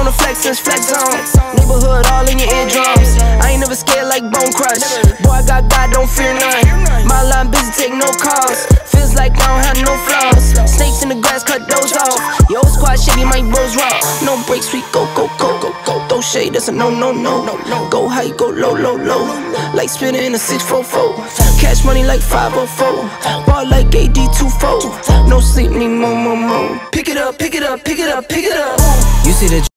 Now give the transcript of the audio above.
the flex since flex on. Neighborhood all in your eardrums. I ain't never scared like Bone Crush. Boy, I got God, don't fear none. My line busy, take no calls. Feels like I don't have no flaws. Snakes in the grass, cut those off. Yo, squad shady, my bros raw. No breaks, we go, go, go, go, go. Throw shade, that's a no, no, no. Go high, go low, low, low. Like spinning in a 644. Cash money like 504. Ball like AD24. No sleep, need more, more, more. Pick it up, pick it up, pick it up, pick it up. You see the